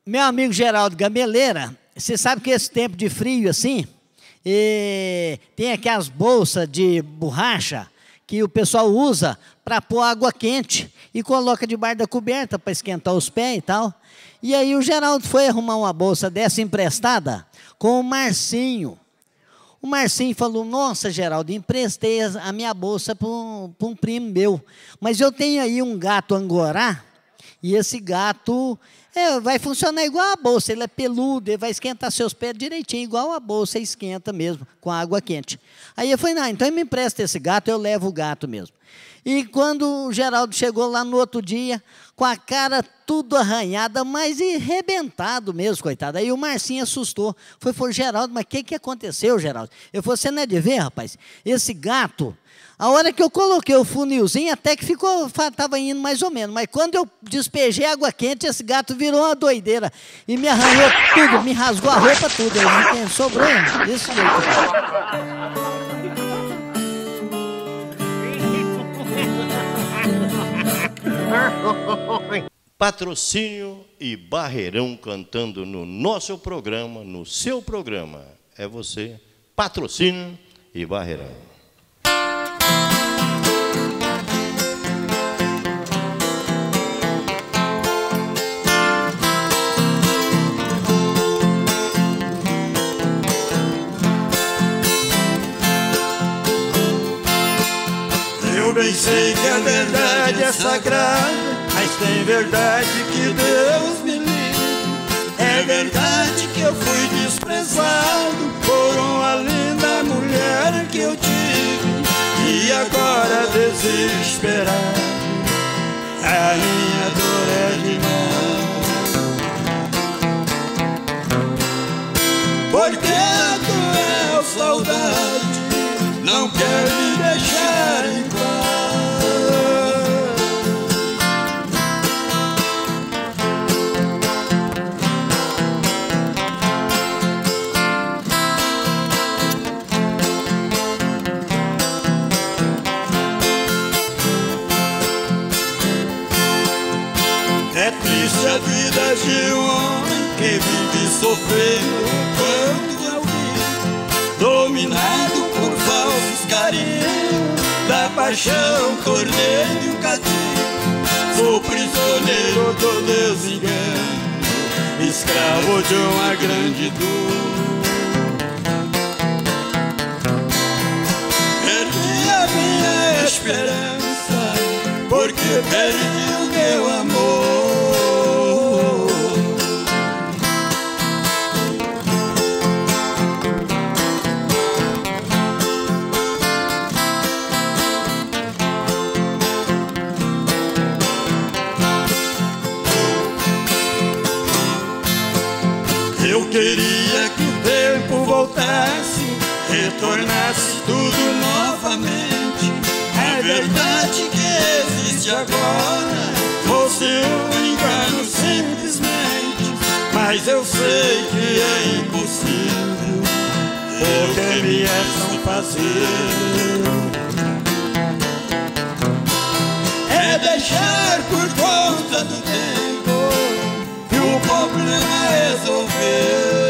Meu amigo Geraldo Gameleira, você sabe que esse tempo de frio assim, tem aquelas bolsas de borracha que o pessoal usa para pôr água quente e coloca debaixo da coberta para esquentar os pés e tal. E aí o Geraldo foi arrumar uma bolsa dessa emprestada com o Marcinho. O Marcinho falou: nossa, Geraldo, emprestei a minha bolsa para um primo meu, mas eu tenho aí um gato angorá, e esse gato vai funcionar igual a bolsa, ele é peludo, ele vai esquentar seus pés direitinho, igual a bolsa esquenta mesmo, com água quente. Aí eu falei: não, então me empresta esse gato, eu levo o gato mesmo. E quando o Geraldo chegou lá no outro dia, com a cara tudo arranhada, mas arrebentado mesmo, coitado. Aí o Marcinho assustou. Falou: Geraldo, mas o que aconteceu, Geraldo? Eu falei: você não é de ver, rapaz? Esse gato, a hora que eu coloquei o funilzinho, até que estava indo mais ou menos. Mas quando eu despejei água quente, esse gato virou uma doideira. E me arranhou tudo, me rasgou a roupa tudo. Aí sobrou desse jeito. Patrocínio e Barreirão cantando no nosso programa, no seu programa. É você, Patrocínio e Barreirão. Eu bem sei que a verdade é sagrada, mas tem verdade que Deus me livre. É verdade que eu fui desprezado por uma linda mulher que eu tive, e agora desesperado a minha dor é demais. Porque a cruel saudade não quer me deixar em paz. É triste a vida de um homem que vive sofrendo quando alguém, dominado por falsos carinhos, da paixão tornei um cativo. Sou prisioneiro do desengano, escravo de uma grande dor. Perdi a minha esperança, porque perdi o meu amor. Eu queria que o tempo voltasse, retornasse tudo novamente. É verdade que existe agora fosse um engano simplesmente, mas eu sei que é impossível, porque me é só fazer. É deixar por conta do tempo e o problema resolver.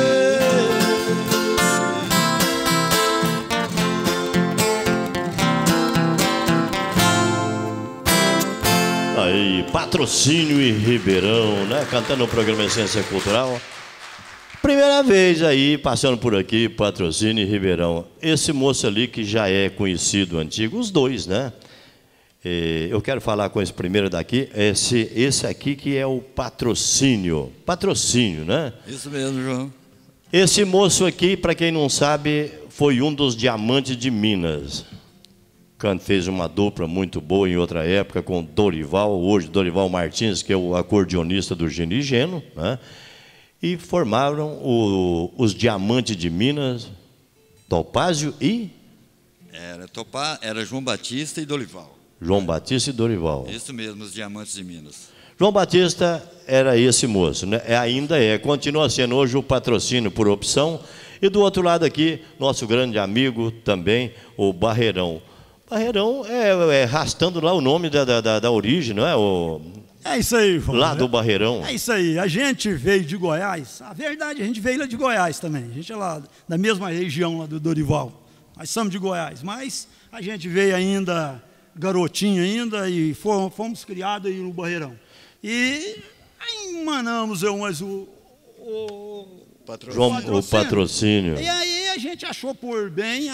Aí, Patrocínio e Ribeirão, né? Cantando o programa Essência Cultural. Primeira vez aí, passando por aqui, Patrocínio e Ribeirão. Esse moço ali que já é conhecido, antigo, os dois, né? Eu quero falar com esse primeiro daqui, esse aqui que é o Patrocínio. Patrocínio, né? Isso mesmo, João. Esse moço aqui, para quem não sabe, foi um dos diamantes de Minas. Fez uma dupla muito boa em outra época com Dorival, hoje Dorival Martins, que é o acordeonista do Gino e Geno, né? E formaram os Diamantes de Minas, Topázio e... Era João Batista e Dorival. João Batista e Dorival. Isso mesmo, os Diamantes de Minas. João Batista era esse moço, né? Ainda continua sendo hoje o Patrocínio por opção. E do outro lado aqui, nosso grande amigo também, o Barreirão. Barreirão arrastando lá o nome da origem, não é? É isso aí, João. Lá do Barreirão. É isso aí. A gente veio de Goiás. A verdade, a gente veio lá de Goiás também. A gente é lá da mesma região lá do Dorival. Nós somos de Goiás, mas a gente veio ainda garotinho ainda e fomos criados aí no Barreirão. E aí manamos o patrocínio. E aí a gente achou por bem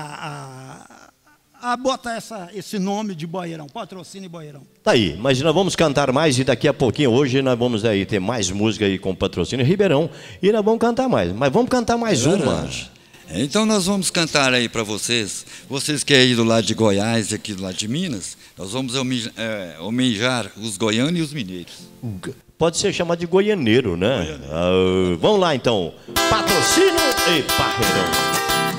a botar esse nome de Barreirão, Patrocínio Barreirão. Tá aí, mas nós vamos cantar mais e daqui a pouquinho, hoje nós vamos aí ter mais música aí com Patrocínio Ribeirão e nós vamos cantar mais, mas vamos cantar mais uma. Então nós vamos cantar aí para vocês que é aí do lado de Goiás e aqui do lado de Minas, nós vamos homenagear os goianos e os mineiros. Pode ser chamado de goianeiro, né? Vamos lá então, Patrocínio e Barreirão.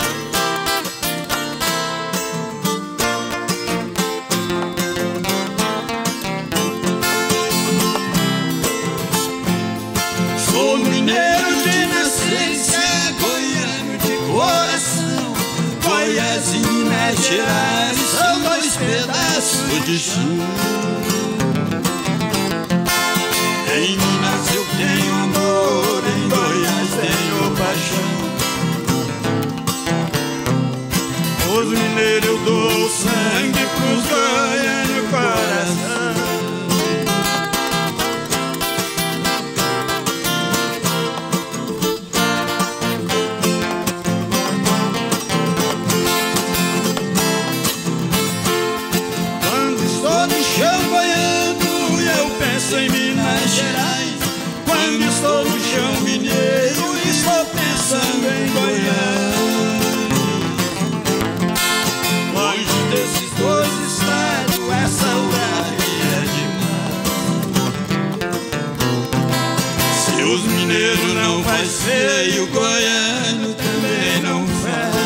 Sou mineiro de nascença, goiano de coração. Goiás e Minas Gerais são dois pedaços de chão. Em Minas eu tenho amor, em Goiás tenho paixão. Os mineiros eu dou sangue pros goianos coração. Em Minas Gerais, quando estou no chão mineiro, estou pensando em Goiânia. Longe desses dois estados, é saudade é demais. Se os mineiros não faz feio, o goiano também não faz.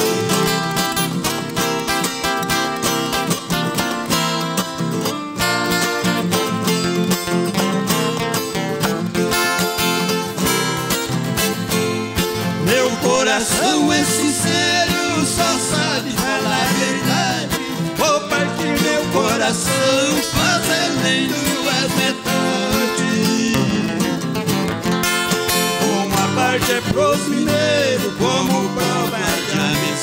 Coração é sincero, só sabe falar a verdade. Vou partir meu coração, fazendo duas metades. Uma parte é pros mineiros, como prova de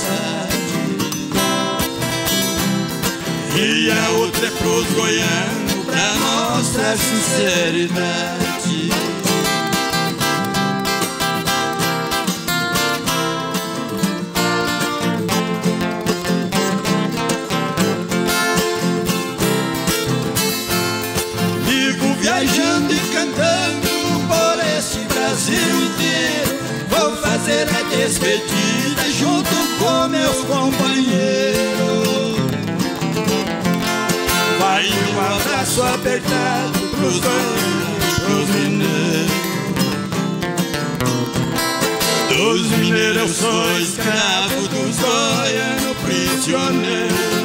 amizade, e a outra é pros goianos, pra mostrar sinceridade. Viajando e cantando por esse Brasil inteiro, vou fazer a despedida junto com meus companheiros. Vai um abraço apertado pros goianos, pros mineiros. Dos mineiros eu sou escravo, dos goianos prisioneiro.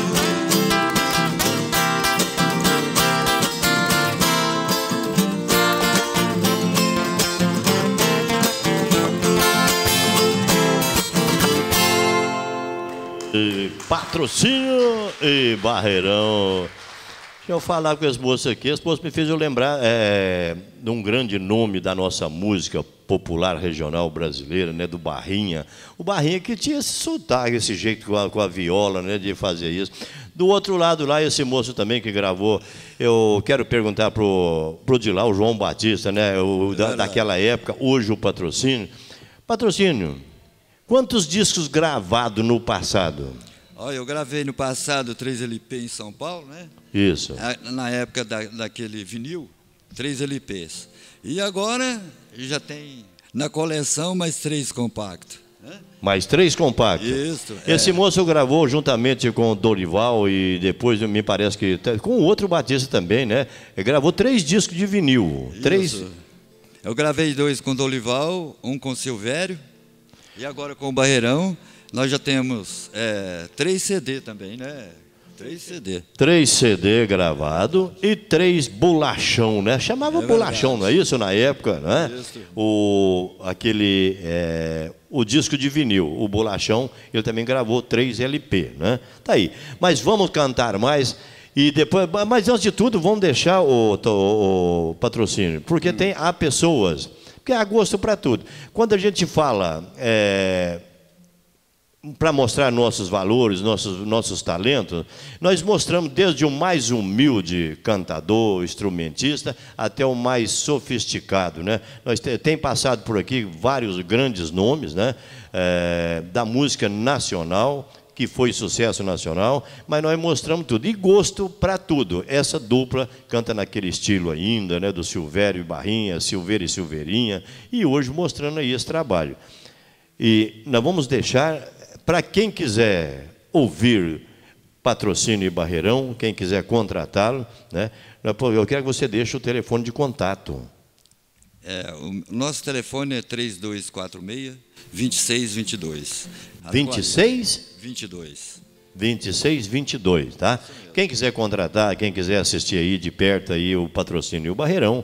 Patrocínio e Barreirão. Deixa eu falar com as moças aqui. As moças me fez eu lembrar de um grande nome da nossa música popular regional brasileira, né, do Barrinha. O Barrinha que tinha esse sotaque, esse jeito com a viola, né, de fazer isso. Do outro lado lá, esse moço também que gravou, eu quero perguntar pro de lá, o João Batista, né, daquela época, hoje o Patrocínio. Patrocínio, quantos discos gravados no passado? Olha, eu gravei no passado 3 LP em São Paulo, né? Isso. Na época daquele vinil, 3 LPs. E agora já tem na coleção mais 3 compactos. Né? Mais 3 compactos? Isso. Esse moço gravou juntamente com o Dorival e depois me parece que com o outro Batista também, né? Ele gravou 3 discos de vinil. Isso. 3. Eu gravei 2 com o Dorival, um com o Silvério e agora com o Barreirão. Nós já temos 3 CD também, né? 3 CD. 3 CD gravado e 3 bolachão, né? Chamava bolachão, não é isso na época, né? Isso. O disco de vinil, o bolachão, ele também gravou 3 LP, né? Tá aí. Mas vamos cantar mais E depois, mas antes de tudo, vamos deixar o patrocínio, porque há pessoas, porque há gosto para tudo. Quando a gente fala para mostrar nossos valores, nossos talentos, nós mostramos desde o mais humilde cantador, instrumentista, até o mais sofisticado, né? Tem passado por aqui vários grandes nomes, né? Da música nacional, que foi sucesso nacional, mas nós mostramos tudo, e gosto para tudo. Essa dupla canta naquele estilo ainda, né, do Silvério e Barrinha, Silveira e Silveirinha, e hoje mostrando aí esse trabalho. E nós vamos deixar, para quem quiser ouvir Patrocínio e Barreirão, quem quiser contratá-lo, né, eu quero que você deixe o telefone de contato. O nosso telefone é 3246-2622. 2622, tá? Quem quiser contratar, quem quiser assistir aí de perto aí o Patrocínio e o Barreirão,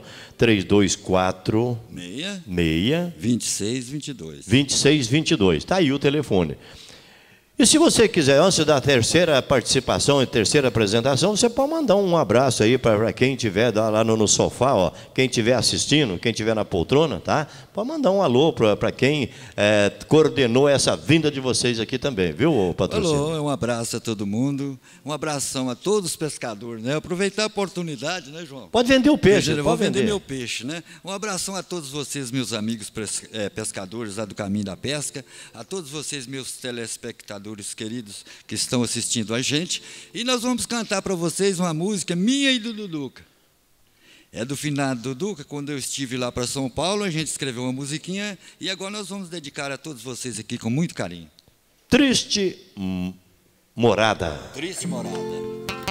2622. Tá aí o telefone. E se você quiser, antes da terceira participação e terceira apresentação, você pode mandar um abraço aí para quem estiver lá no sofá, ó, quem estiver assistindo, quem estiver na poltrona, tá? Pode mandar um alô para quem coordenou essa vinda de vocês aqui também, viu, Patrocínio? Alô, um abraço a todo mundo, um abração a todos os pescadores, né? Aproveitar a oportunidade, né, João? Pode vender o peixe, eu vou vender meu peixe, né? Um abração a todos vocês, meus amigos pescadores lá do Caminho da Pesca, a todos vocês, meus telespectadores queridos que estão assistindo a gente, e nós vamos cantar para vocês uma música minha e do Duduca. É do finado Duduca. Quando eu estive lá para São Paulo, a gente escreveu uma musiquinha, e agora nós vamos dedicar a todos vocês aqui com muito carinho. Triste Morada. Triste Morada.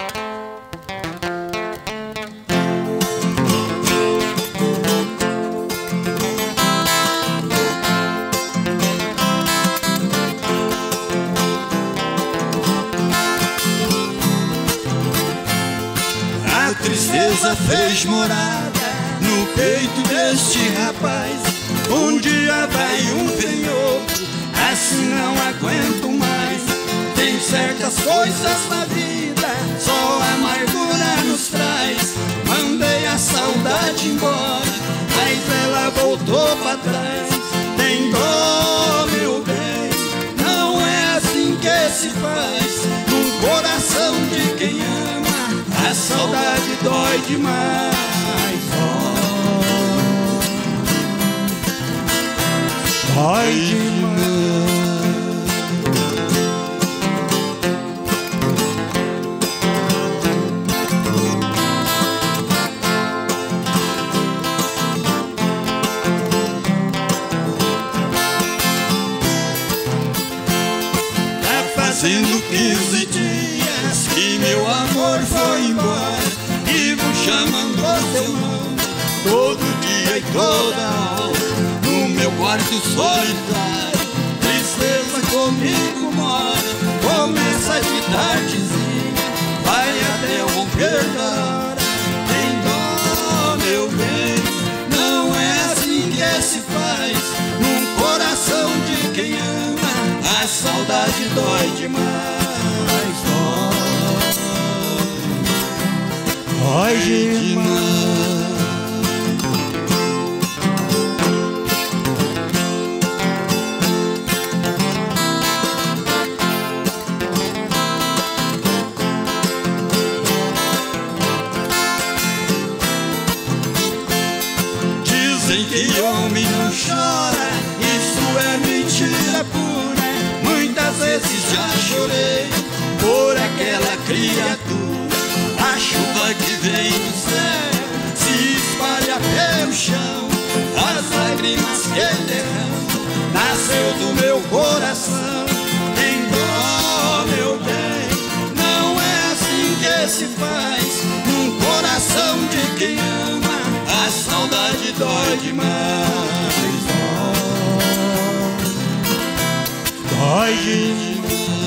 Tristeza fez morada no peito deste rapaz. Um dia vai vem outro, assim não aguento mais. Tem certas coisas na vida, só a amargura nos traz. Mandei a saudade embora, mas ela voltou pra trás. Tem dó, meu bem, não é assim que se faz. No coração de quem ama, a saudade dói demais. Dói demais. Tá fazendo 15 dias que meu amor foi embora. Vivo chamando o seu nome todo dia e toda hora. No meu quarto solitário, tristeza comigo mora. Começa de tardezinha, vai até o romper da hora. Tem dó, meu bem, não é assim que se faz. Num coração de quem ama, a saudade dói demais. Dói demais. Dizem que homem não chora, isso é mentira pura. Muitas vezes já chorei por aquela criatura. A chuva que vem do céu se espalha pelo chão. As lágrimas que derramam nasceu do meu coração. Tem dó, meu bem, não é assim que se faz. Num coração de quem ama, a saudade dói demais. Dói demais.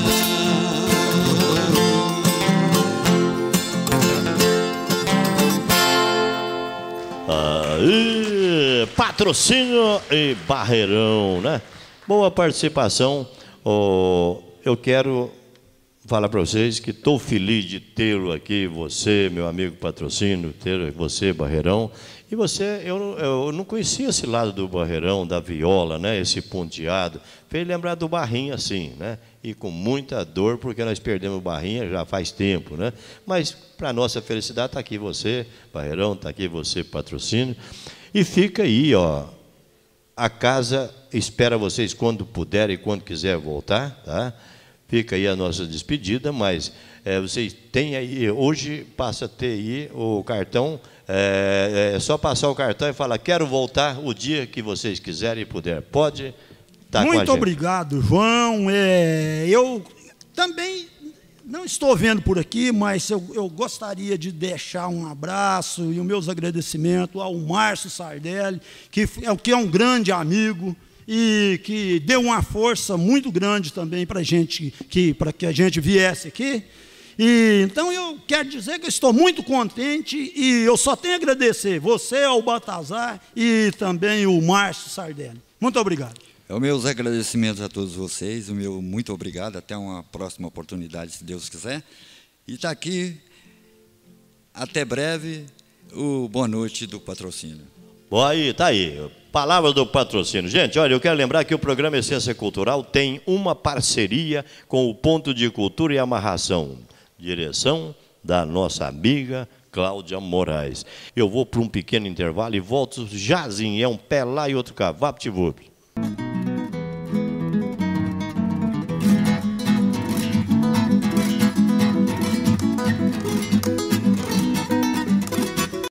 Patrocínio e Barreirão, né? Boa participação. Eu quero falar para vocês que estou feliz de tê-lo aqui, você, meu amigo Patrocínio, ter você, Barreirão. E você, eu não conhecia esse lado do Barreirão, da viola, né? Esse ponteado. Fez lembrar do Barrinha, assim, né? E com muita dor, porque nós perdemos o Barrinha já faz tempo, né? Mas, para nossa felicidade, está aqui você, Barreirão, está aqui você, Patrocínio. E fica aí, ó. A casa espera vocês quando puder e quando quiser voltar, tá? Fica aí a nossa despedida, mas vocês têm aí, hoje passa a ter aí o cartão, é só passar o cartão e falar, quero voltar o dia que vocês quiserem e puder. Pode estar com a gente. Muito obrigado, João. Eu também não estou vendo por aqui, mas eu gostaria de deixar um abraço e os meus agradecimentos ao Márcio Sardelli, que é um grande amigo, e que deu uma força muito grande também para que a gente viesse aqui. E, então, eu quero dizer que eu estou muito contente e eu só tenho a agradecer você, ao Baltazar e também o Márcio Sardelli. Muito obrigado. Os meus agradecimentos a todos vocês, o meu muito obrigado, até uma próxima oportunidade, se Deus quiser. E está aqui, até breve, o Boa Noite do Patrocínio. Bom, aí, tá aí. Palavra do Patrocínio. Gente, olha, eu quero lembrar que o programa Essência Cultural tem uma parceria com o Ponto de Cultura e Amarração. Direção da nossa amiga Cláudia Moraes. Eu vou para um pequeno intervalo e volto jazinho. É um pé lá e outro cá. Vapt-vupt.